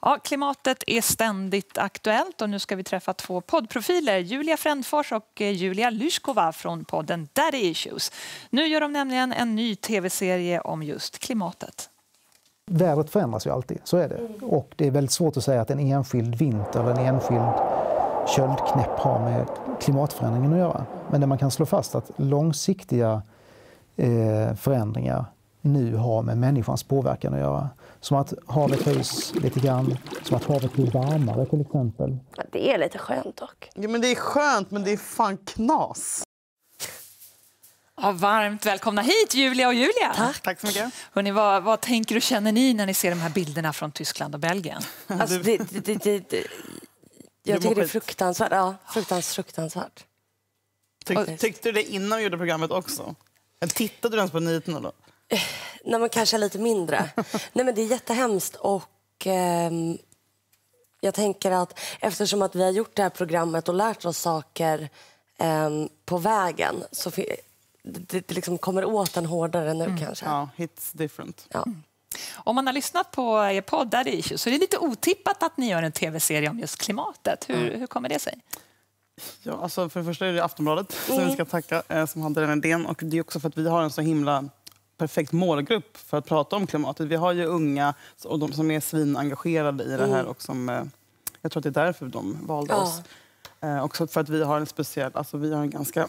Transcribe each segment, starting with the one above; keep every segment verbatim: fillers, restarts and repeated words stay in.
Ja, klimatet är ständigt aktuellt och nu ska vi träffa två poddprofiler, Julia Frändfors och Julia Lyskova från podden Daddy Issues. Nu gör de nämligen en ny tv-serie om just klimatet. Vädret förändras ju alltid, så är det. Och det är väldigt svårt att säga att en enskild vinter eller en enskild köldknäpp har med klimatförändringen att göra. Men det man kan slå fast att långsiktiga eh, förändringar nu har med människans påverkan att göra. Som att havet höjs lite grann, som att havet blir varmare till exempel. Ja, det är lite skönt dock. Ja, men det är skönt, men det är fan knas. Ja, varmt välkomna hit Julia och Julia. Tack, Tack så mycket. Hörrni, vad, vad tänker och känner ni när ni ser de här bilderna från Tyskland och Belgien? Alltså, det, det, det, det, det, jag tycker det är fruktansvärt. Ja, fruktansvärt. fruktansvärt. Tyck, tyckte du det innan vi gjorde programmet också? Eller tittade du ens på nyheterna då? Nej, men kanske lite mindre. Nej, men det är jättehemskt och eh, jag tänker att eftersom att vi har gjort det här programmet och lärt oss saker eh, på vägen så det, det liksom kommer åt en hårdare nu mm. kanske. Ja, hits different. Ja. Mm. Om man har lyssnat på er podd Daddy Issues så är det lite otippat att ni gör en tv-serie om just klimatet. Hur, mm. hur kommer det sig? Ja, alltså för det första är det Aftonbladet mm. som vi ska tacka eh, som hade den idén. Och det är också för att vi har en så himla perfekt målgrupp för att prata om klimatet. Vi har ju unga och de som är svinengagerade i det här mm. och som, eh, jag tror att det är därför de valde ja. oss. Eh, också för att vi har en speciell, alltså vi har en ganska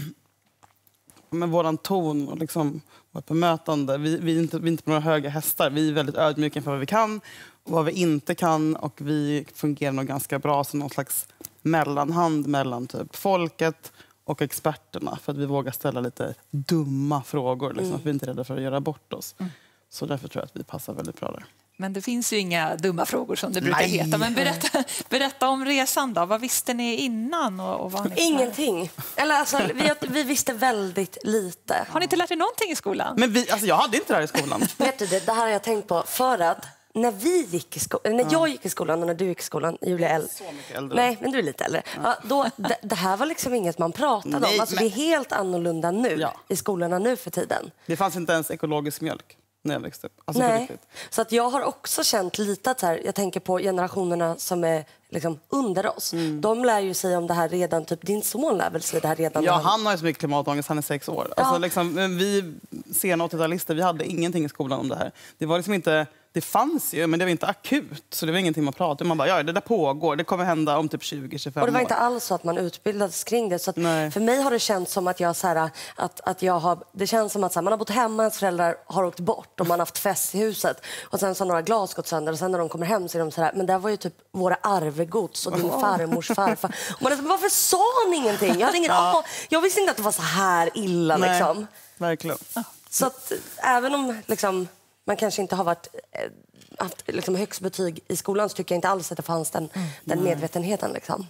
med våran ton och liksom vårt bemötande. Vi, vi, är inte, vi är inte på några höga hästar. Vi är väldigt ödmjuka för vad vi kan och vad vi inte kan. Och vi fungerar nog ganska bra som någon slags mellanhand mellan typ folket och experterna. För att vi vågar ställa lite dumma frågor. Liksom, mm. Att vi inte är rädda för att göra bort oss. Mm. Så därför tror jag att vi passar väldigt bra där. Men det finns ju inga dumma frågor som det brukar Nej. heta. Men berätta, berätta om resan då. Vad visste ni innan? Och, och vad ni Ingenting. Eller alltså, vi, vi visste väldigt lite. Har ni inte lärt er någonting i skolan? Men vi, alltså, jag hade inte det här i skolan. Vet du, det, det här har jag tänkt på. För att när vi gick i skolan, när jag gick i skolan och när du gick i skolan, Julia L. Så mycket äldre. Nej, men du är lite äldre. Ja, då, det, det här var liksom inget man pratade Nej, om. Alltså, men... Det är helt annorlunda nu ja. i skolorna nu för tiden. Det fanns inte ens ekologisk mjölk när jag växte upp. Alltså, Nej, så att jag har också känt lite att så här, jag tänker på generationerna som är liksom under oss. Mm. De lär ju sig om det här redan, typ din son lär väl sig det här redan. Ja, han... han har ju så mycket klimatångest, han är sex år. Ja. Alltså, liksom, vi sena åttio-talister, vi hade ingenting i skolan om det här. Det var liksom inte... Det fanns ju, men det var inte akut. Så det var ingenting man pratade om. Man bara, ja, det där pågår. Det kommer hända om typ tjugo till tjugofem år. Och det var inte alls så att man utbildades kring det. Så att för mig har det känts som att jag så här, att, att jag har... Det känns som att så här, man har bott hemma, ens föräldrar har åkt bort och man har haft fest i huset. Och sen så har några glas gått sönder och sen när de kommer hem så är de så här, men det var ju typ våra arvegods och din farmors farfar. Och man är så, varför sa ni ingenting? Jag hade ingen ja. Jag visste inte att det var så här illa. Nej, liksom. Verkligen. Så att även om liksom... man kanske inte har varit, haft liksom högst betyg i skolan så tycker jag inte alls att det fanns den, mm. den medvetenheten. Liksom.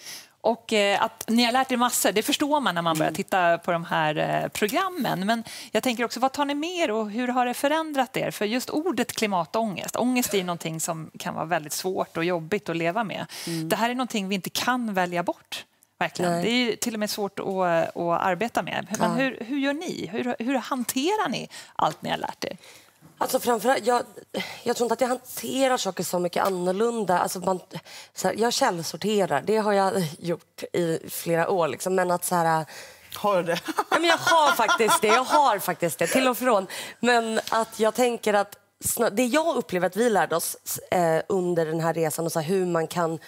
Och eh, att ni har lärt er massor, det förstår man när man börjar titta på de här eh, programmen. Men jag tänker också, vad tar ni med er och hur har det förändrat er? För just ordet klimatångest, ångest är någonting som kan vara väldigt svårt och jobbigt att leva med. Mm. Det här är någonting vi inte kan välja bort. Verkligen. Det är till och med svårt att, att arbeta med. Men ja. hur, hur gör ni? Hur, hur hanterar ni allt ni har lärt er? Alltså framförallt, jag, jag tror inte att jag hanterar saker så mycket annorlunda. Alltså man, så här, jag källsorterar, det har jag gjort i flera år. Liksom. Men att så här... Har du det? Ja, men jag har faktiskt det, jag har faktiskt det, till och från. Men att jag tänker att det jag upplever att vi lärde oss eh, under den här resan och så här, hur man kan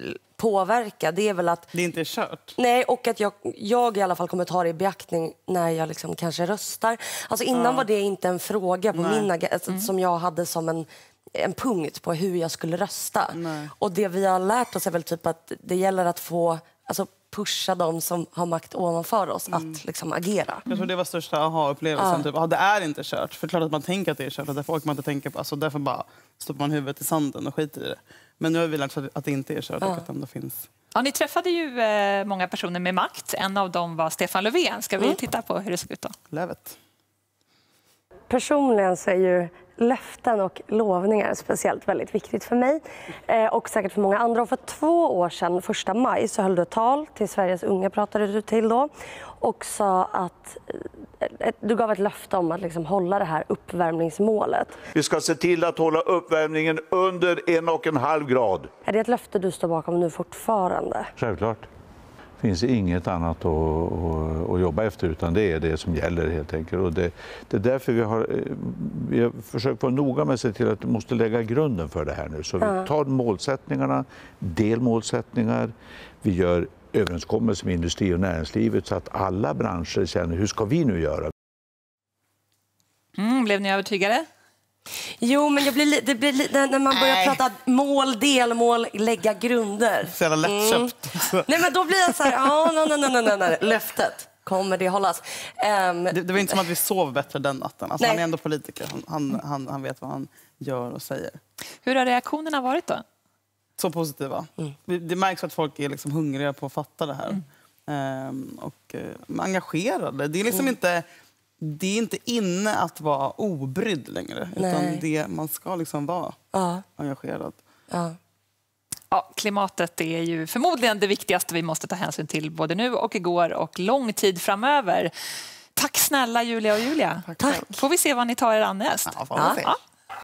påverka, det är väl att... Det är inte kört. Nej, och att jag, jag i alla fall kommer ta det i beaktning när jag liksom kanske röstar. Alltså innan ja. var det inte en fråga på Nej. min alltså, mm. som jag hade som en, en punkt på hur jag skulle rösta. Nej. Och det vi har lärt oss är väl typ att det gäller att få... Alltså, pusha dem som har makt ovanför oss mm. att liksom agera. Jag tror det var största aha-upplevelsen. Ja. Typ, ah, det är inte kört. För klart att man tänker att det är kört. Och därför orkar man inte tänka på. Alltså, därför bara stoppar man huvudet i sanden och skiter i det. Men nu har vi lärt oss att det inte är kört. Ja. Och att det ändå finns. Ja, ni träffade ju eh, många personer med makt. En av dem var Stefan Löfven. Ska vi mm. titta på hur det ser ut då? Lövet. personligen så är ju löften och lovningar speciellt väldigt viktigt för mig eh, och säkert för många andra. Och för två år sedan, första maj, så höll du ett tal till Sveriges unga, pratade du till då, och sa att eh, du gav ett löfte om att liksom hålla det här uppvärmningsmålet. Vi ska se till att hålla uppvärmningen under en och en halv grad. Är det ett löfte du står bakom nu fortfarande? Självklart. Det finns inget annat att, att, att jobba efter, utan det är det som gäller helt enkelt. Och det, det är därför vi har, vi har försökt vara noga med att se till att vi måste lägga grunden för det här nu. Så vi tar målsättningarna, delmålsättningar, vi gör överenskommelser med industri och näringslivet så att alla branscher känner hur ska vi nu göra. Mm, blev ni övertygade? Jo, men jag blir li- det blir li- när man börjar Nej. prata mål, delmål, lägga grunder. Så jävla lättköpt. Mm. Nej, men då blir jag så här, ja, nej, nej, nej, nej, nej. Löftet, kommer det hållas? Um, Det, det var inte som att vi sov bättre den natten. Alltså, Nej. han är ändå politiker. Han, han, han, han vet vad han gör och säger. Hur har reaktionerna varit då? Så positiva. Mm. Det, det märks att folk är liksom hungriga på att fatta det här. Ehm, och eh, engagerade. Det är liksom Mm. inte... Det är inte inne att vara obrydd längre. Nej. Utan det, man ska liksom vara ja, engagerad. ja. Ja, klimatet är ju förmodligen det viktigaste vi måste ta hänsyn till både nu och igår och lång tid framöver. Tack snälla Julia och Julia. Tack. Får vi se vad ni tar er an näst. Ja, får man se. Ja.